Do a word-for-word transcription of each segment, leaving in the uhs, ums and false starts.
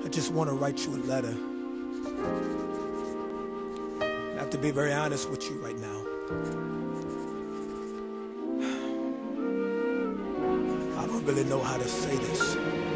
just want to write you a letter. I have to be very honest with you right now. I don't really know how to say this.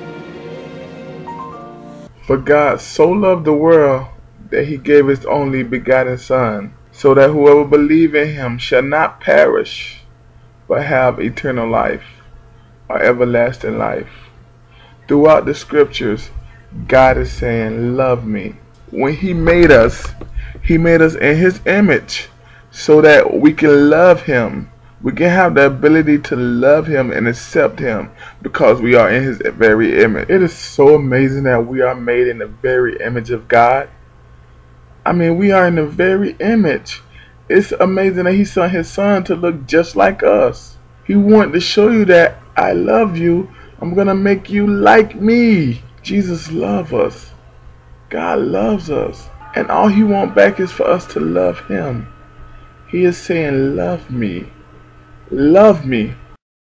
For God so loved the world that he gave his only begotten Son, so that whoever believes in him shall not perish, but have eternal life, or everlasting life. Throughout the scriptures, God is saying, love me. When he made us, he made us in his image, so that we can love him. We can have the ability to love him and accept him because we are in his very image. It is so amazing that we are made in the very image of God. I mean, we are in the very image. It's amazing that he sent his son to look just like us. He wanted to show you that I love you. I'm going to make you like me. Jesus loves us. God loves us. And all he wants back is for us to love him. He is saying, love me. Love me.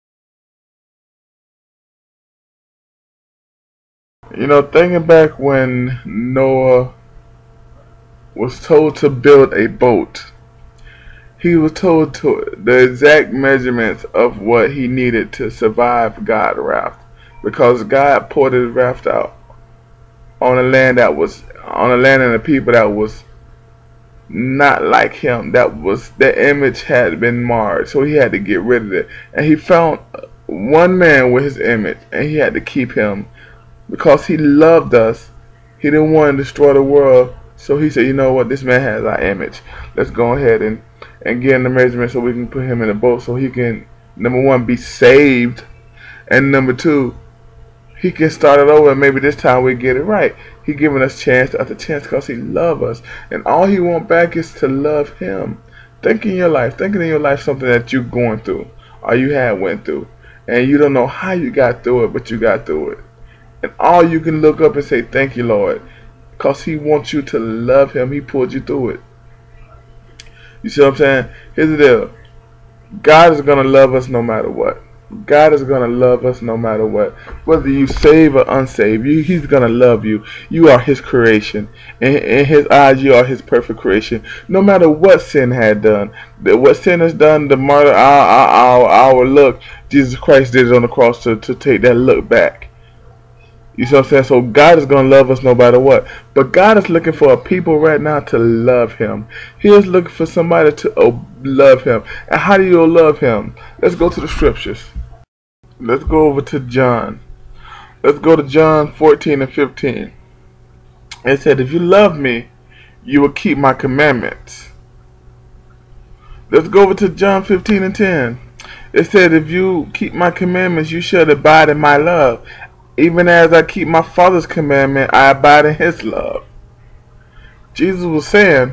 You know, thinking back when Noah was told to build a boat, he was told to the exact measurements of what he needed to survive God's wrath, because God poured his wrath out on a land that was on a land and a people that was not like him. That was the image had been marred, so he had to get rid of it. And he found one man with his image, and he had to keep him because he loved us. He didn't want to destroy the world, so he said, you know what, this man has our image. Let's go ahead and and get in the measurement so we can put him in a boat, so he can, number one, be saved, and number two, he can start it over, and maybe this time we get it right. He giving us chance after chance because he loves us. And all he wants back is to love him. Think in your life. Think in your life something that you're going through or you had went through. And you don't know how you got through it, but you got through it. And all you can look up and say, thank you, Lord. Because he wants you to love him. He pulled you through it. You see what I'm saying? Here's the deal. God is going to love us no matter what. God is going to love us no matter what. Whether you save or unsaved, you, he's going to love you. You are his creation. In, in his eyes, you are his perfect creation. No matter what sin had done, what sin has done, the murder, our, our, our, our look, Jesus Christ did it on the cross to, to take that look back. You see what I'm saying? So God is going to love us no matter what. But God is looking for a people right now to love him. He is looking for somebody to oh, love him. And how do you love him? Let's go to the scriptures. Let's go over to John. Let's go to John fourteen and fifteen. It said, if you love me, you will keep my commandments. Let's go over to John fifteen and ten. It said, if you keep my commandments, you shall abide in my love. Even as I keep my Father's commandment, I abide in his love. Jesus was saying,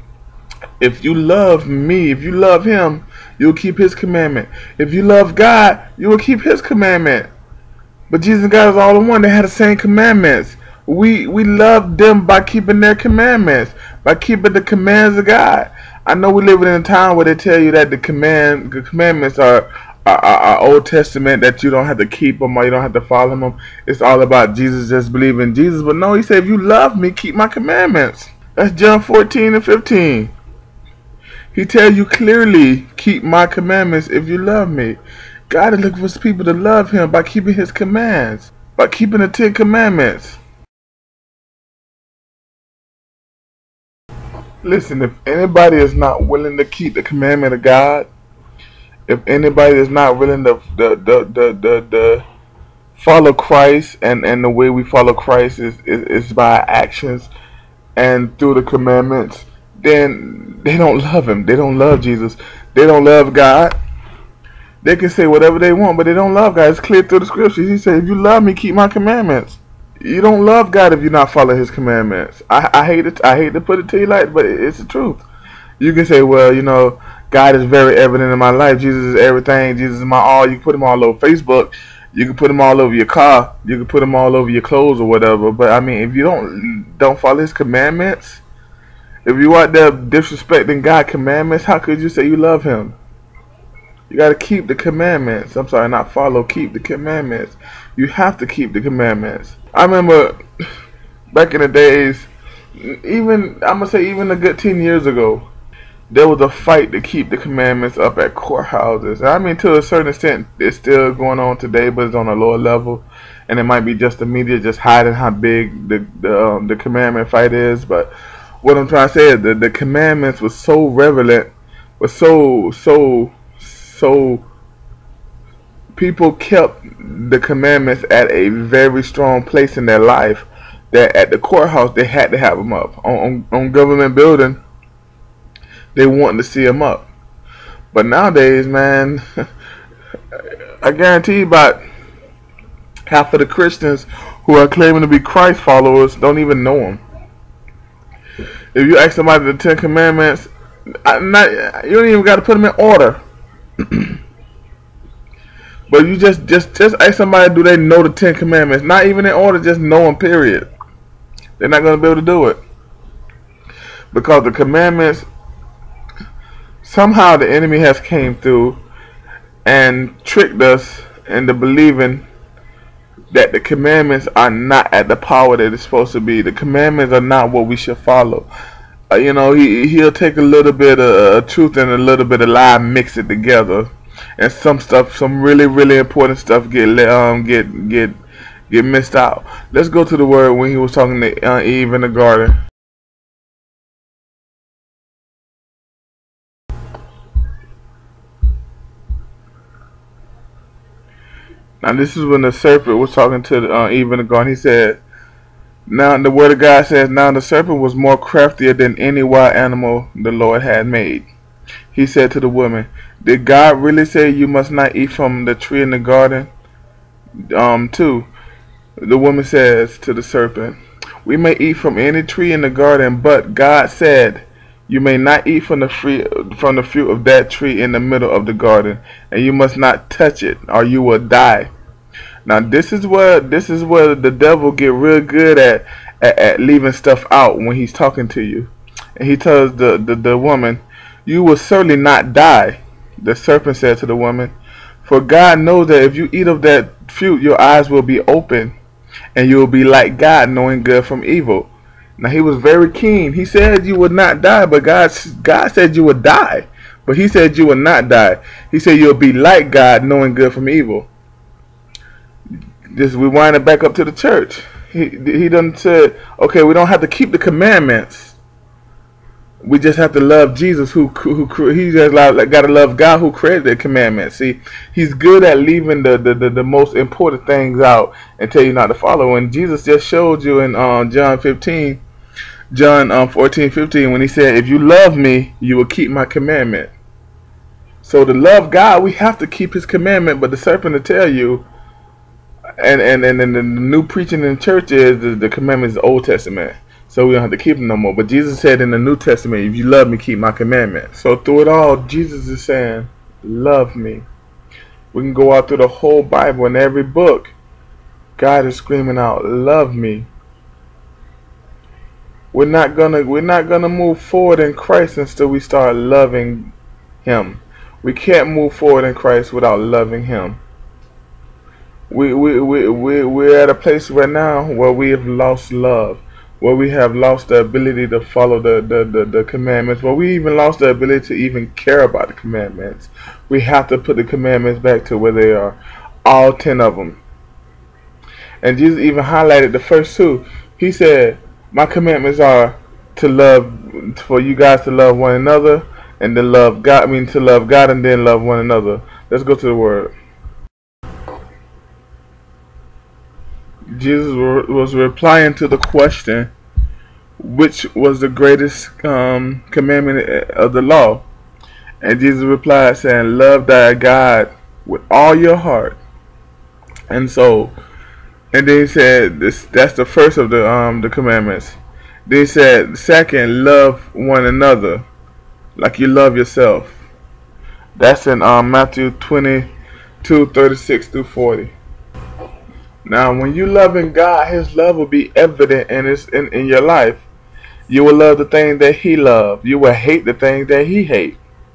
if you love me, if you love him, you'll keep his commandment. If you love God, you will keep his commandment. But Jesus and God is all in one. They had the same commandments. We we love them by keeping their commandments, by keeping the commands of God. I know we live in a time where they tell you that the command, the commandments are Our, our Old Testament, that you don't have to keep them or you don't have to follow them. It's all about Jesus, just believe in Jesus. But no, he said, if you love me, keep my commandments. That's John fourteen and fifteen. He tells you clearly, keep my commandments if you love me. God is looking for his people to love him by keeping his commands, by keeping the Ten Commandments. Listen, if anybody is not willing to keep the commandment of God, if anybody is not willing to the the the the, the follow Christ, and, and the way we follow Christ is, is is by actions and through the commandments, then they don't love him. They don't love Jesus. They don't love God. They can say whatever they want, but they don't love God. It's clear through the scriptures. He said, if you love me, keep my commandments. You don't love God if you're not following his commandments. I, I hate it. I hate to put it to you like, but it's the truth. You can say, well, you know, God is very evident in my life. Jesus is everything. Jesus is my all. You can put him all over Facebook. You can put him all over your car. You can put him all over your clothes or whatever. But I mean, if you don't don't follow his commandments, if you out there disrespecting God's commandments, how could you say you love him? You got to keep the commandments. I'm sorry, not follow. Keep the commandments. You have to keep the commandments. I remember Back in the days, even I'm gonna say even a good ten years ago, there was a fight to keep the commandments up at courthouses. I mean, to a certain extent, it's still going on today, but it's on a lower level, and it might be just the media just hiding how big the the, um, the commandment fight is. But what I'm trying to say is that the commandments was so relevant, was so so so people kept the commandments at a very strong place in their life that at the courthouse they had to have them up on on, on government building. They wanted to see them up. But nowadays, man, I guarantee about half of the Christians who are claiming to be Christ followers don't even know them. If you ask somebody the Ten Commandments, I, not, you don't even got to put them in order. But you just, just, just ask somebody, do they know the Ten Commandments? Not even in order, just know them, period. They're not going to be able to do it. Because the commandments, somehow the enemy has came through and tricked us into believing that the commandments are not at the power that it's supposed to be. The commandments are not what we should follow. Uh, you know, he he'll take a little bit of uh, truth and a little bit of lie, mix it together, and some stuff, some really really important stuff get um get get get missed out. Let's go to the word when he was talking to uh, Eve in the garden. Now this is when the serpent was talking to uh, Eve in the garden. He said, now the word of God says, now the serpent was more craftier than any wild animal the Lord had made. He said to the woman, did God really say you must not eat from the tree in the garden? Um, two, the woman says to the serpent, we may eat from any tree in the garden, but God said, you may not eat from the free, from the fruit of that tree in the middle of the garden, and you must not touch it, or you will die. Now this is where this is where the devil get real good at, at at leaving stuff out when he's talking to you. And he tells the, the, the woman, you will certainly not die. The serpent said to the woman, for God knows that if you eat of that fruit, your eyes will be open, and you will be like God, knowing good from evil. Now he was very keen. He said you would not die, but God, God said you would die. But he said you would not die. He said you'll be like God, knowing good from evil. Just we wind it back up to the church. He he done said, okay, we don't have to keep the commandments. We just have to love Jesus, who who, who he just like, got to love God who created the commandments. See, he's good at leaving the, the, the, the most important things out and tell you not to follow. And Jesus just showed you in um, John fifteen. John um, fourteen fifteen, when he said, if you love me, you will keep my commandment. So to love God, we have to keep his commandment. But the serpent will tell you, and and, and, and the new preaching in church is the, the commandment is the Old Testament. So we don't have to keep them no more. But Jesus said in the New Testament, if you love me, keep my commandment. So through it all, Jesus is saying, love me. We can go out through the whole Bible and every book. God is screaming out, love me. We're not gonna we're not gonna move forward in Christ until we start loving him. We can't move forward in Christ without loving him. We we we we we're at a place right now where we have lost love, where we have lost the ability to follow the, the, the, the commandments, where we even lost the ability to even care about the commandments. We have to put the commandments back to where they are, all ten of them. And Jesus even highlighted the first two. He said, my commandments are to love, for you guys to love one another, and to love God, I mean to love God and then love one another. Let's go to the word. Jesus was replying to the question, which was the greatest um, commandment of the law? And Jesus replied saying, love thy God with all your heart and soul. And then he said, this, that's the first of the um the commandments. Then he said, second, love one another like you love yourself. That's in um, Matthew twenty-two, thirty-six through forty. Now, when you loving God, his love will be evident in, his, in, in your life. You will love the things that he loves. You will hate the things that he hates.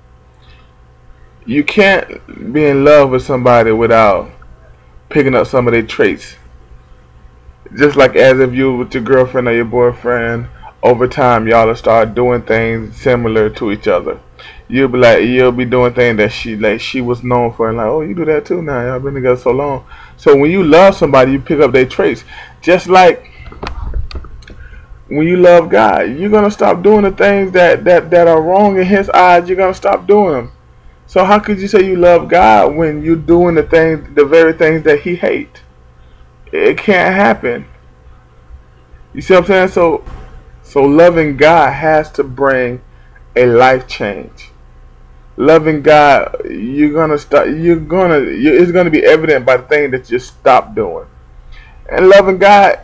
You can't be in love with somebody without picking up some of their traits. Just like as if you with your girlfriend or your boyfriend, over time y'all will start doing things similar to each other. You'll be like you'll be doing things that she like she was known for, and like, oh, you do that too now. Y'all been together so long. So when you love somebody, you pick up their traits. Just like when you love God, you're gonna stop doing the things that that that are wrong in His eyes. You're gonna stop doing them. So how could you say you love God when you're doing the things, the very things that He hates? It can't happen. You see what I'm saying? So, so loving God has to bring a life change. Loving God, you're gonna start. You're gonna. You, it's gonna be evident by the thing that you stop doing. And loving God,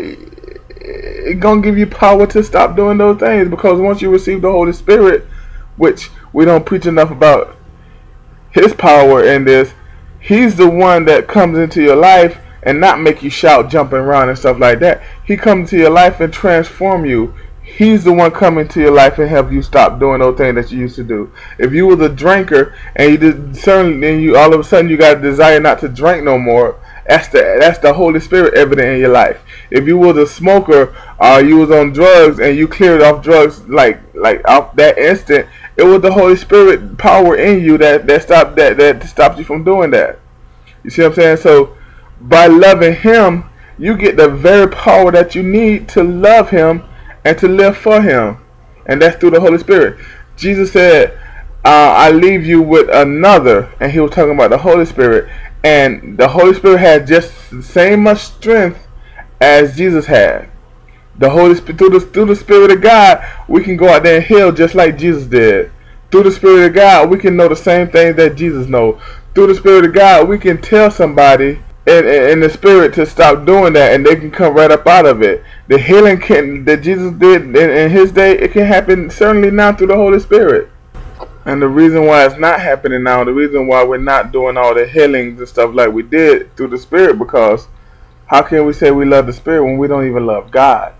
it's gonna give you power to stop doing those things, because once you receive the Holy Spirit, which we don't preach enough about His power in this, He's the one that comes into your life and not make you shout, jumping around and stuff like that. He comes into your life and transform you. He's the one coming to your life and help you stop doing those things that you used to do. If you was a drinker and you did certainly, and you all of a sudden you got a desire not to drink no more, that's the that's the Holy Spirit evident in your life. If you was a smoker or you was on drugs and you cleared off drugs like like off that instant, it was the Holy Spirit power in you that that stopped that that stopped you from doing that. You see what I'm saying? So by loving Him, you get the very power that you need to love Him and to live for Him, and that's through the Holy Spirit. Jesus said, uh, I leave you with another, and He was talking about the Holy Spirit, and the Holy Spirit had just the same much strength as Jesus had. The Holy Spirit, through the, through the Spirit of God, we can go out there and heal just like Jesus did. Through the Spirit of God, we can know the same things that Jesus knows. Through the Spirit of God, we can tell somebody in, in, in the Spirit to stop doing that, and they can come right up out of it. The healing can, that Jesus did in, in His day, it can happen certainly now through the Holy Spirit. And the reason why it's not happening now, the reason why we're not doing all the healings and stuff like we did through the Spirit, because how can we say we love the Spirit when we don't even love God?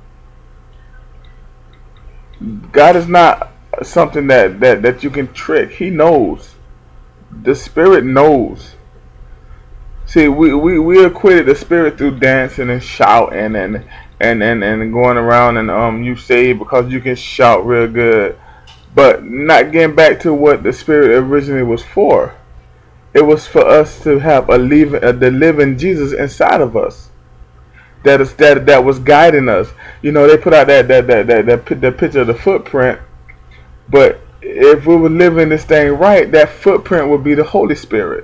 God is not something that, that, that you can trick. He knows. The Spirit knows. See, we, we, we acquitted the Spirit through dancing and shouting and and, and, and going around and um you saved because you can shout real good. But not getting back to what the Spirit originally was for. It was for us to have a, leave, a the living Jesus inside of us. That is that that was guiding us. You know, they put out that that that that, that, that picture of the footprint. But if we were living this thing right, that footprint would be the Holy Spirit.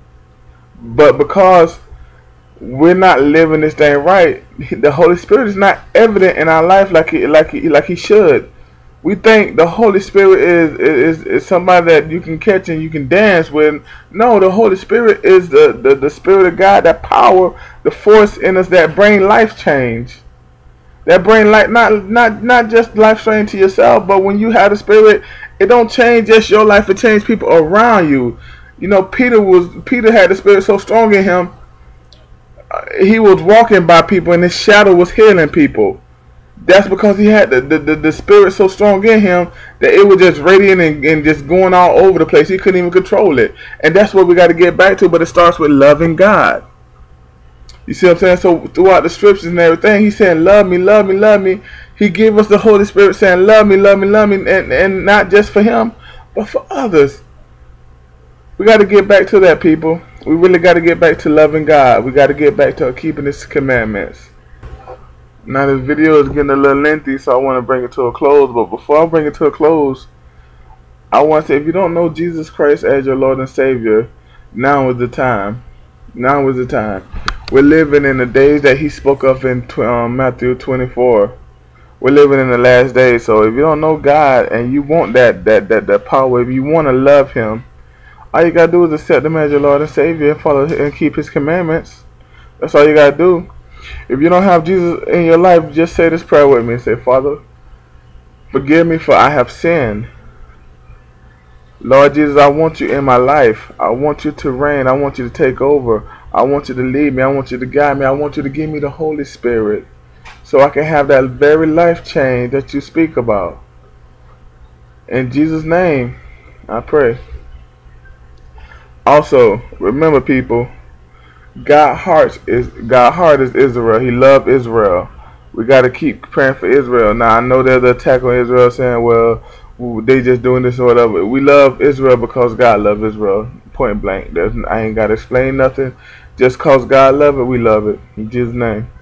But because we're not living this thing right, the Holy Spirit is not evident in our life like he like he, like he should. We think the Holy Spirit is, is is somebody that you can catch and you can dance with. No, the Holy Spirit is the, the, the Spirit of God, that power, the force in us that bring life change. That bring life, not not not just life change to yourself, but when you have the Spirit, it don't change just your life, it changes people around you. You know, Peter was Peter had the Spirit so strong in him, uh, he was walking by people and his shadow was healing people. That's because he had the, the, the, the Spirit so strong in him that it was just radiant and, and just going all over the place. He couldn't even control it. And that's what we got to get back to, but it starts with loving God. You see what I'm saying? So throughout the scriptures and everything, he's saying, love me, love me, love me. He gave us the Holy Spirit saying, love me, love me, love me, and, and not just for him, but for others. We got to get back to that, people. We really got to get back to loving God. We got to get back to keeping His commandments. Now this video is getting a little lengthy, so I want to bring it to a close. But before I bring it to a close, I want to say, if you don't know Jesus Christ as your Lord and Savior, now is the time. Now is the time. We're living in the days that He spoke of in um, Matthew twenty-four. We're living in the last days. So if you don't know God and you want that that that, that power, if you want to love Him, all you gotta do is accept Him as your Lord and Savior and follow and keep His commandments. That's all you gotta do. If you don't have Jesus in your life, just say this prayer with me. Say, Father, forgive me for I have sinned. Lord Jesus, I want you in my life. I want you to reign. I want you to take over. I want you to lead me. I want you to guide me. I want you to give me the Holy Spirit so I can have that very life change that you speak about. In Jesus' name, I pray. Also, remember, people, God heart is God heart is Israel. He loved Israel. We got to keep praying for Israel. Now I know there's an attack on Israel saying, well, they just doing this or whatever. We love Israel because God loves Israel. Point blank. There's, I ain't got to explain nothing. Just cause God love it, we love it. In Jesus' name.